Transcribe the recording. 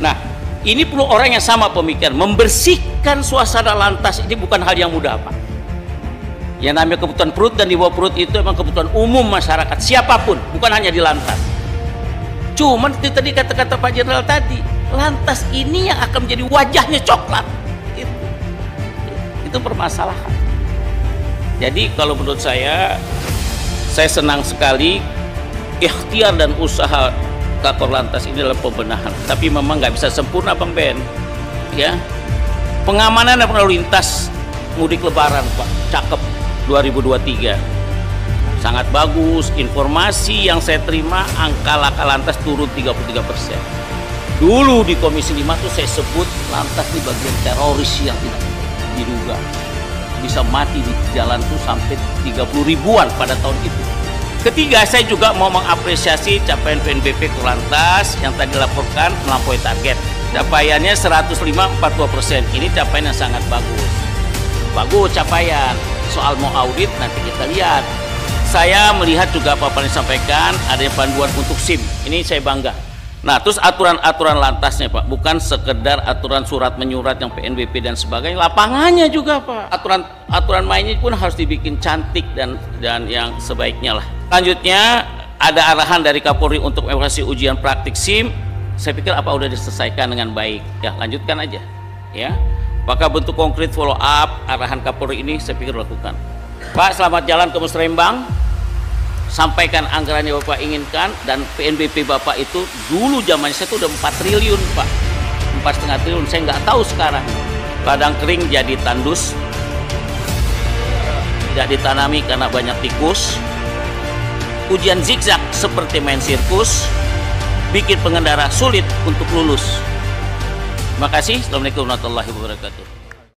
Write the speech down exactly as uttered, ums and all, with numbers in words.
Nah, ini perlu orang yang sama pemikiran. Membersihkan suasana lantas ini bukan hal yang mudah, Pak. Yang namanya kebutuhan perut dan di bawah perut itu memang kebutuhan umum masyarakat, siapapun, bukan hanya di lantas. Cuman itu tadi kata-kata Pak Jenderal tadi, lantas ini yang akan menjadi wajahnya coklat. Itu, itu permasalahan. Jadi kalau menurut saya, saya senang sekali ikhtiar dan usaha Kakor Lantas ini adalah pembenahan. Tapi memang nggak bisa sempurna, Bang Ben. Ya, pengamanan dan lalu lintas mudik Lebaran, Pak, cakep. dua ribu dua puluh tiga sangat bagus. Informasi yang saya terima, angka laka lantas turun tiga puluh tiga persen. Dulu di Komisi lima tuh saya sebut lantas di bagian teroris yang tidak diduga, bisa mati di jalan tuh sampai tiga puluh ribuan pada tahun itu. Ketiga, saya juga mau mengapresiasi capaian P N B P Korlantas yang tadi dilaporkan melampaui target. Capaiannya seratus lima koma empat dua persen. Ini capaian yang sangat bagus. Bagus capaian. Soal mau audit nanti kita lihat. Saya melihat juga apa yang disampaikan, adanya panduan untuk SIM. Ini saya bangga. Nah, terus aturan-aturan lantasnya, Pak, bukan sekedar aturan surat menyurat yang P N B P dan sebagainya, lapangannya juga, Pak. Aturan aturan mainnya pun harus dibikin cantik dan dan yang sebaiknya lah. Selanjutnya ada arahan dari Kapolri untuk evaluasi ujian praktik SIM. Saya pikir apa udah diselesaikan dengan baik. Ya, lanjutkan aja. Ya. Apakah bentuk konkret follow up arahan Kapolri ini, saya pikir lakukan. Pak, selamat jalan ke Musrembang. Sampaikan anggaran yang Bapak inginkan, dan P N B P Bapak itu dulu zamannya saya itu udah empat triliun, Pak. empat setengah triliun, saya nggak tahu sekarang. Ladang kering jadi tandus, tidak ditanami karena banyak tikus. Ujian zigzag seperti main sirkus, bikin pengendara sulit untuk lulus. Terima kasih. Assalamualaikum warahmatullahi wabarakatuh.